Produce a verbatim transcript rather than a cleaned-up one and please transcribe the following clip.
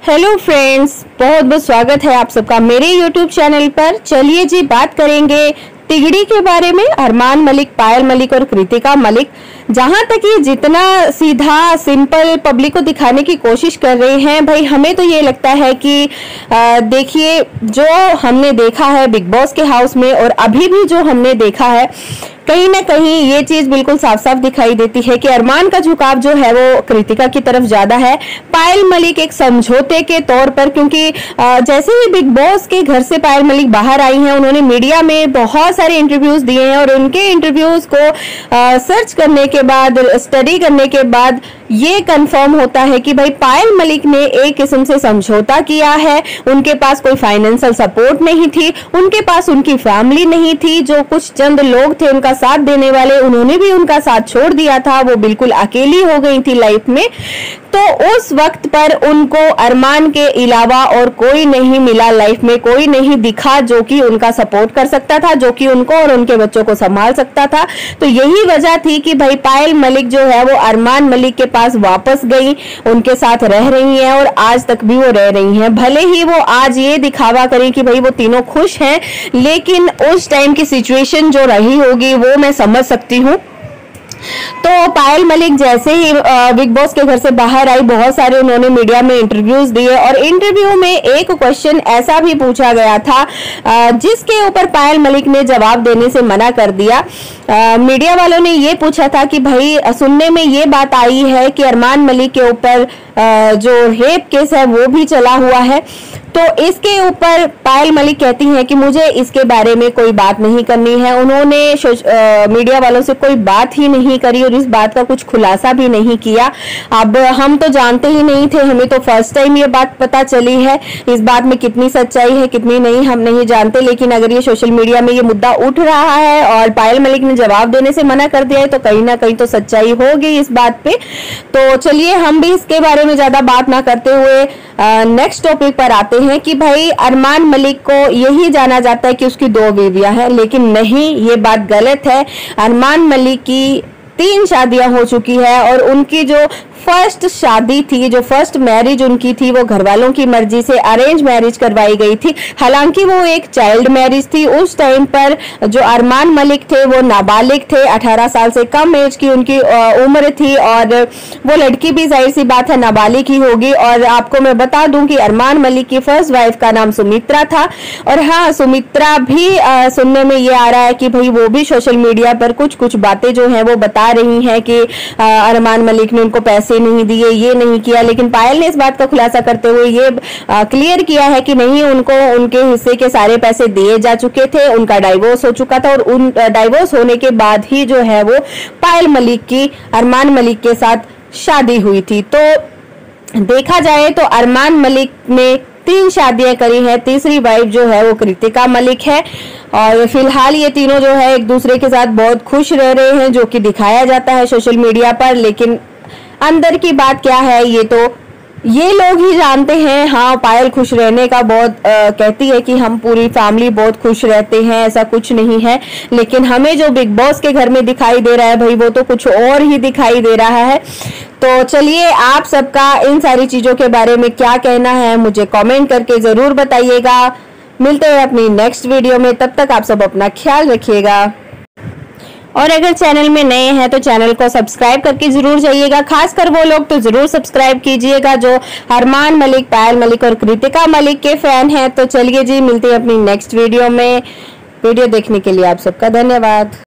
Hello friends, बहुत बहुत स्वागत है आप सबका मेरे यूट्यूब चैनल पर। चलिए जी, बात करेंगे तिगड़ी के बारे में। अरमान मलिक, पायल मलिक और कृतिका मलिक, जहां तक ये जितना सीधा सिंपल पब्लिक को दिखाने की कोशिश कर रहे हैं, भाई हमें तो ये लगता है कि देखिए, जो हमने देखा है बिग बॉस के हाउस में और अभी भी जो हमने देखा है, कहीं ना कहीं ये चीज बिल्कुल साफ साफ दिखाई देती है कि अरमान का झुकाव जो है वो कृतिका की तरफ ज्यादा है। पायल मलिक एक समझौते के तौर पर, क्योंकि जैसे ही बिग बॉस के घर से पायल मलिक बाहर आई हैं, उन्होंने मीडिया में बहुत सारे इंटरव्यूज दिए हैं और उनके इंटरव्यूज को आ, सर्च करने के बाद, स्टडी करने के बाद ये कंफर्म होता है कि भाई पायल मलिक ने एक किस्म से समझौता किया है। उनके पास कोई फाइनेंशियल सपोर्ट नहीं थी, उनके पास उनकी फैमिली नहीं थी, जो कुछ चंद लोग थे उनका साथ देने वाले, उन्होंने भी उनका साथ छोड़ दिया था। वो बिल्कुल अकेली हो गई थी लाइफ में। तो उस वक्त पर उनको अरमान के अलावा और कोई नहीं मिला लाइफ में, कोई नहीं दिखा जो कि उनका सपोर्ट कर सकता था, जो कि उनको और उनके बच्चों को संभाल सकता था। तो यही वजह थी कि भाई पायल मलिक जो है वो अरमान मलिक के पास वापस गई, उनके साथ रह रही हैं और आज तक भी वो रह रही हैं। भले ही वो आज ये दिखावा करें कि भाई वो तीनों खुश हैं, लेकिन उस टाइम की सिचुएशन जो रही होगी वो मैं समझ सकती हूँ। तो पायल मलिक जैसे ही बिग बॉस के घर से बाहर आई, बहुत सारे उन्होंने मीडिया में इंटरव्यूज दिए और इंटरव्यू में एक क्वेश्चन ऐसा भी पूछा गया था जिसके ऊपर पायल मलिक ने जवाब देने से मना कर दिया। मीडिया वालों ने ये पूछा था कि भाई सुनने में ये बात आई है कि अरमान मलिक के ऊपर जो रेप केस है वो भी चला हुआ है। तो इसके ऊपर पायल मलिक कहती हैं कि मुझे इसके बारे में कोई बात नहीं करनी है। उन्होंने मीडिया वालों से कोई बात ही नहीं करी और इस बात का कुछ खुलासा भी नहीं किया। अब हम तो जानते ही नहीं थे, हमें तो फर्स्ट टाइम ये बात पता चली है। इस बात में कितनी सच्चाई है कितनी नहीं हम नहीं जानते, लेकिन अगर ये सोशल मीडिया में ये मुद्दा उठ रहा है और पायल मलिक ने जवाब देने से मना कर दिया है, तो कहीं ना कहीं तो सच्चाई होगी इस बात पे। तो चलिए हम भी इसके बारे में ज्यादा बात ना करते हुए नेक्स्ट टॉपिक पर आते हैं कि भाई अरमान मलिक को यही जाना जाता है कि उसकी दो बीवियां हैं, लेकिन नहीं, ये बात गलत है। अरमान मलिक की तीन शादियां हो चुकी है और उनकी जो फर्स्ट शादी थी, जो फर्स्ट मैरिज उनकी थी, वो घर वालों की मर्जी से अरेंज मैरिज करवाई गई थी। हालांकि वो एक चाइल्ड मैरिज थी। उस टाइम पर जो अरमान मलिक थे वो नाबालिग थे, अठारह साल से कम एज की उनकी उम्र थी और वो लड़की भी जाहिर सी बात है नाबालिग ही होगी। और आपको मैं बता दूं कि अरमान मलिक की फर्स्ट वाइफ का नाम सुमित्रा था। और हाँ, सुमित्रा भी आ, सुनने में ये आ रहा है कि भाई वो भी सोशल मीडिया पर कुछ कुछ बातें जो है वो बता रही हैं कि अरमान मलिक ने उनको पैसे नहीं दिए, ये नहीं किया। लेकिन पायल ने इस बात का खुलासा करते हुए ये आ, क्लियर किया है कि नहीं, उनको उनके हिस्से के सारे पैसे दिए जा चुके थे, उनका डाइवोर्स हो चुका था और उन डाइवोर्स होने के बाद ही जो है वो पायल मलिक की अरमान मलिक के साथ शादी हुई थी। तो देखा जाए तो अरमान मलिक ने तीन शादियां करी हैं, तीसरी वाइफ जो है वो कृतिका मलिक है और फिलहाल ये तीनों जो है एक दूसरे के साथ बहुत खुश रह रहे हैं, जो कि दिखाया जाता है सोशल मीडिया पर। लेकिन अंदर की बात क्या है ये तो ये लोग ही जानते हैं। हाँ, पायल खुश रहने का बहुत आ, कहती है कि हम पूरी फैमिली बहुत खुश रहते हैं, ऐसा कुछ नहीं है। लेकिन हमें जो बिग बॉस के घर में दिखाई दे रहा है भाई, वो तो कुछ और ही दिखाई दे रहा है। तो चलिए, आप सबका इन सारी चीजों के बारे में क्या कहना है मुझे कमेंट करके जरूर बताइएगा। मिलते हैं अपनी नेक्स्ट वीडियो में, तब तक आप सब अपना ख्याल रखिएगा। और अगर चैनल में नए हैं तो चैनल को सब्सक्राइब करके जरूर जाइएगा। खासकर वो लोग तो जरूर सब्सक्राइब कीजिएगा जो अरमान मलिक, पायल मलिक और कृतिका मलिक के फैन हैं। तो चलिए जी, मिलते हैं अपनी नेक्स्ट वीडियो में। वीडियो देखने के लिए आप सबका धन्यवाद।